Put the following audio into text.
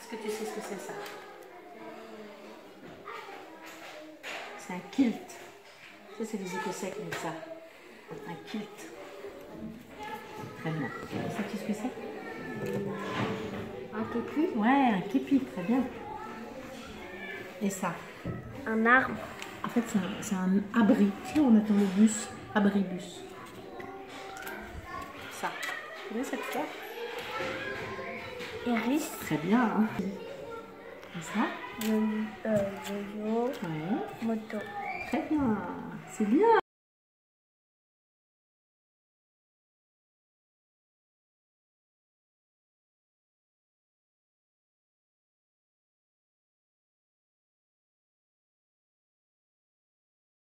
Est-ce que tu sais ce que c'est ça? C'est un kilt. Ça, c'est les Écossais qui mettent ça. Un kilt. Très bien. Et ça, tu sais ce que c'est? Un képi. Ouais, un képi, très bien. Et ça? Un arbre. En fait, c'est un abri. Tu sais, on attend le bus. Abribus. Ça. Tu connais cette fleur? Iris. Très bien. Hein. Et ça? Yo-yo. Ouais. Moto. Très bien. C'est bien.